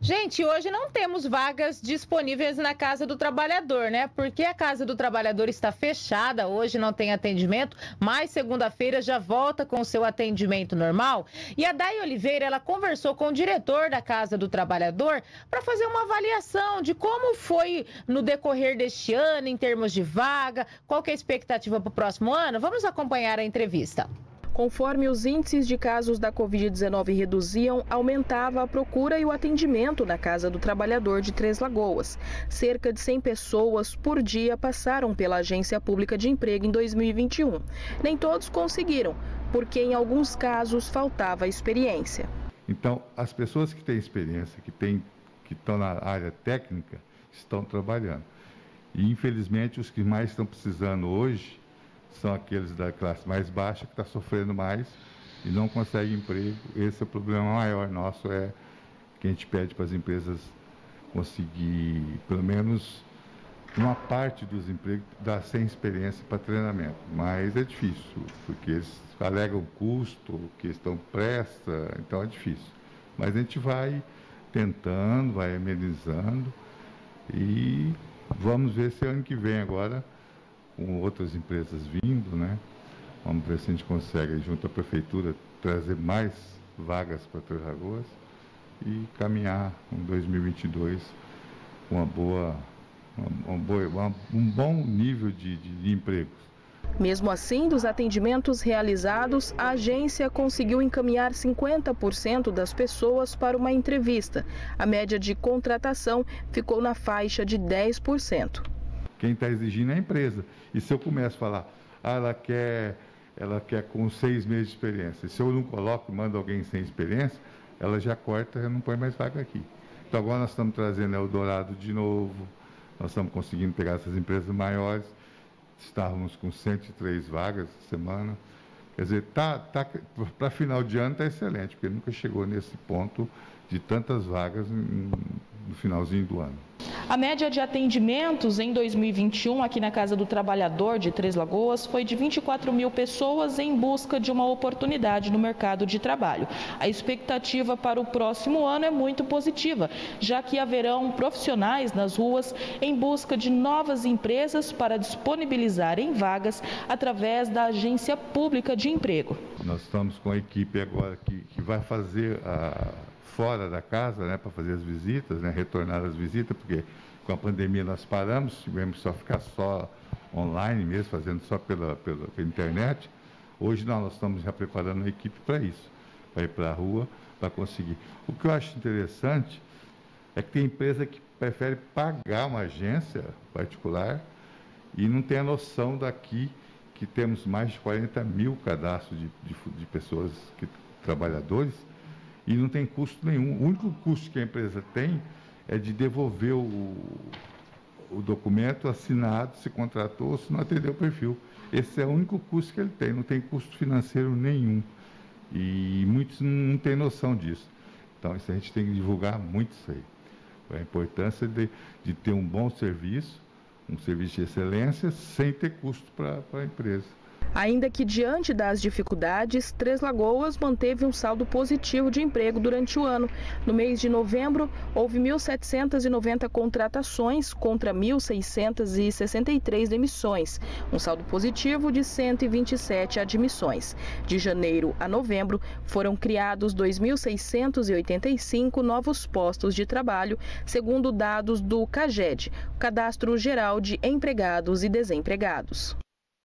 Gente, hoje não temos vagas disponíveis na Casa do Trabalhador, né? Porque a Casa do Trabalhador está fechada, hoje não tem atendimento, mas segunda-feira já volta com o seu atendimento normal. E a Day Oliveira, ela conversou com o diretor da Casa do Trabalhador para fazer uma avaliação de como foi no decorrer deste ano, em termos de vaga, qual que é a expectativa para o próximo ano. Vamos acompanhar a entrevista. Conforme os índices de casos da Covid-19 reduziam, aumentava a procura e o atendimento na Casa do Trabalhador de Três Lagoas. Cerca de 100 pessoas por dia passaram pela Agência Pública de Emprego em 2021. Nem todos conseguiram, porque em alguns casos faltava experiência. Então, as pessoas que têm experiência, que estão na área técnica, estão trabalhando. E, infelizmente, os que mais estão precisando hoje são aqueles da classe mais baixa que está sofrendo mais e não consegue emprego. Esse é o problema maior nosso, é que a gente pede para as empresas conseguir, pelo menos, uma parte dos empregos dar sem experiência para treinamento. Mas é difícil, porque eles alegam custo, questão presta, então é difícil. Mas a gente vai tentando, vai amenizando e vamos ver se ano que vem agora, com outras empresas vindo, né? Vamos ver se a gente consegue, junto à Prefeitura, trazer mais vagas para Três Lagoas e caminhar em 2022 com um bom nível de empregos. Mesmo assim, dos atendimentos realizados, a agência conseguiu encaminhar 50% das pessoas para uma entrevista. A média de contratação ficou na faixa de 10%. Quem está exigindo é a empresa. E se eu começo a falar, ela quer com 6 meses de experiência. Se eu não coloco, mando alguém sem experiência, ela já corta, já não põe mais vaga aqui. Então agora nós estamos trazendo Eldorado de novo, nós estamos conseguindo pegar essas empresas maiores. Estávamos com 103 vagas essa semana. Quer dizer, para final de ano está excelente, porque nunca chegou nesse ponto de tantas vagas no finalzinho do ano. A média de atendimentos em 2021 aqui na Casa do Trabalhador de Três Lagoas foi de 24 mil pessoas em busca de uma oportunidade no mercado de trabalho. A expectativa para o próximo ano é muito positiva, já que haverão profissionais nas ruas em busca de novas empresas para disponibilizarem vagas através da Agência Pública de Emprego. Nós estamos com a equipe agora que vai fazer fora da casa, né, para fazer as visitas, né, retornar as visitas, porque com a pandemia nós paramos, tivemos só ficar só online mesmo, fazendo só pela internet. Hoje nós estamos já preparando a equipe para isso, para ir para a rua, para conseguir. O que eu acho interessante é que tem empresa que prefere pagar uma agência particular e não tem a noção daqui que temos mais de 40 mil cadastros de pessoas, trabalhadores, e não tem custo nenhum. O único custo que a empresa tem é de devolver o documento assinado, se contratou ou se não atendeu o perfil. Esse é o único custo que ele tem, não tem custo financeiro nenhum. E muitos não têm noção disso. Então, isso a gente tem que divulgar muito isso aí. A importância de ter um bom serviço, um serviço de excelência, sem ter custo para a empresa. Ainda que diante das dificuldades, Três Lagoas manteve um saldo positivo de emprego durante o ano. No mês de novembro, houve 1.790 contratações contra 1.663 demissões, um saldo positivo de 127 admissões. De janeiro a novembro, foram criados 2.685 novos postos de trabalho, segundo dados do CAGED, Cadastro Geral de Empregados e Desempregados.